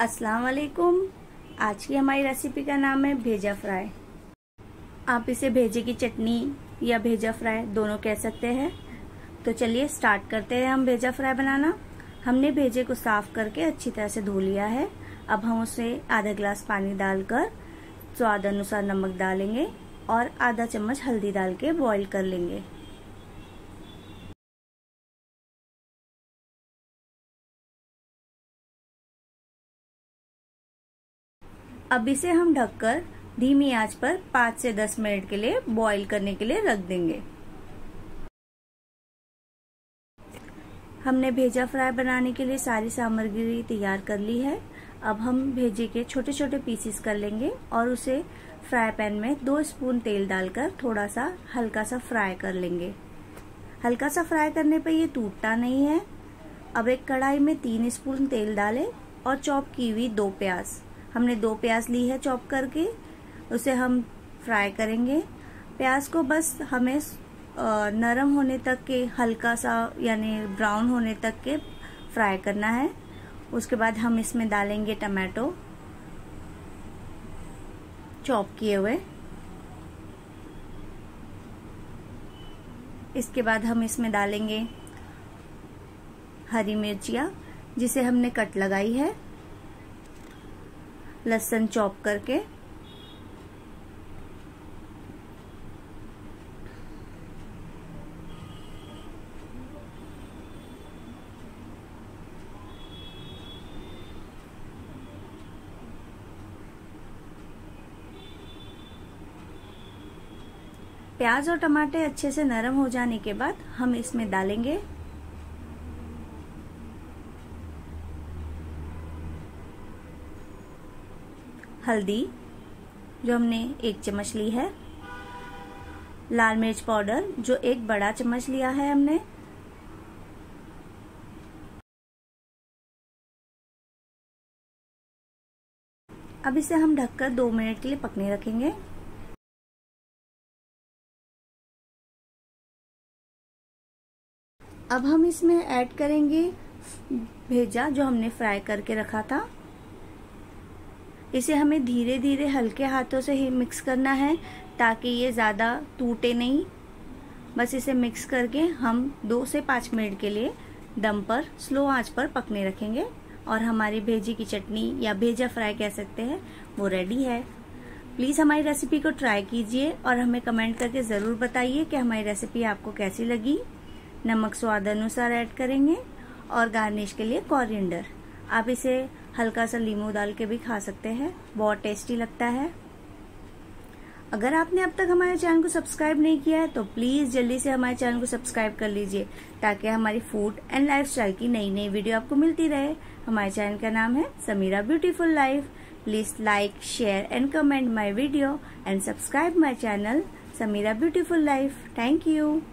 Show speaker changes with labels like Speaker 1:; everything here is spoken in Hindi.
Speaker 1: अस्सलाम वालेकुम। आज की हमारी रेसिपी का नाम है भेजा फ्राई। आप इसे भेजे की चटनी या भेजा फ्राई दोनों कह सकते हैं। तो चलिए स्टार्ट करते हैं हम भेजा फ्राई बनाना। हमने भेजे को साफ करके अच्छी तरह से धो लिया है। अब हम उसे आधा गिलास पानी डालकर स्वाद अनुसार नमक डालेंगे और आधा चम्मच हल्दी डाल के बॉईल कर लेंगे। अब इसे हम ढककर धीमी आंच पर 5 से 10 मिनट के लिए बॉईल करने के लिए रख देंगे। हमने भेजा फ्राई बनाने के लिए सारी सामग्री तैयार कर ली है। अब हम भेजे के छोटे छोटे पीसेस कर लेंगे और उसे फ्राई पैन में 2 स्पून तेल डालकर थोड़ा सा हल्का सा फ्राई कर लेंगे। हल्का सा फ्राई करने पर ये टूटता नहीं है। अब एक कढ़ाई में 3 स्पून तेल डालें और चॉप की हुई 2 प्याज, हमने 2 प्याज ली है चॉप करके, उसे हम फ्राई करेंगे। प्याज को बस हमें नरम होने तक के, हल्का सा यानी ब्राउन होने तक के फ्राई करना है। उसके बाद हम इसमें डालेंगे टमाटो चॉप किए हुए। इसके बाद हम इसमें डालेंगे हरी मिर्चियाँ जिसे हमने कट लगाई है, लहसुन चॉप करके, प्याज और टमाटर अच्छे से नरम हो जाने के बाद हम इसमें डालेंगे हल्दी जो हमने 1 चम्मच ली है, लाल मिर्च पाउडर जो 1 बड़ा चम्मच लिया है हमने, अब इसे हम ढककर 2 मिनट के लिए पकने रखेंगे। अब हम इसमें ऐड करेंगे भेजा जो हमने फ्राई करके रखा था। इसे हमें धीरे धीरे हल्के हाथों से ही मिक्स करना है ताकि ये ज़्यादा टूटे नहीं। बस इसे मिक्स करके हम 2 से 5 मिनट के लिए दम पर स्लो आंच पर पकने रखेंगे और हमारी भेजी की चटनी या भेजा फ्राई कह सकते हैं वो रेडी है। प्लीज़ हमारी रेसिपी को ट्राई कीजिए और हमें कमेंट करके ज़रूर बताइए कि हमारी रेसिपी आपको कैसी लगी। नमक स्वाद अनुसार ऐड करेंगे और गार्निश के लिए कोरिएंडर। आप इसे हल्का सा नींबू डाल के भी खा सकते हैं, बहुत टेस्टी लगता है। अगर आपने अब तक हमारे चैनल को सब्सक्राइब नहीं किया है तो प्लीज जल्दी से हमारे चैनल को सब्सक्राइब कर लीजिए ताकि हमारी फूड एंड लाइफस्टाइल की नई नई वीडियो आपको मिलती रहे। हमारे चैनल का नाम है Sameera beautiful life. Please like, share and comment my video and subscribe my channel Sameera beautiful life. Thank you.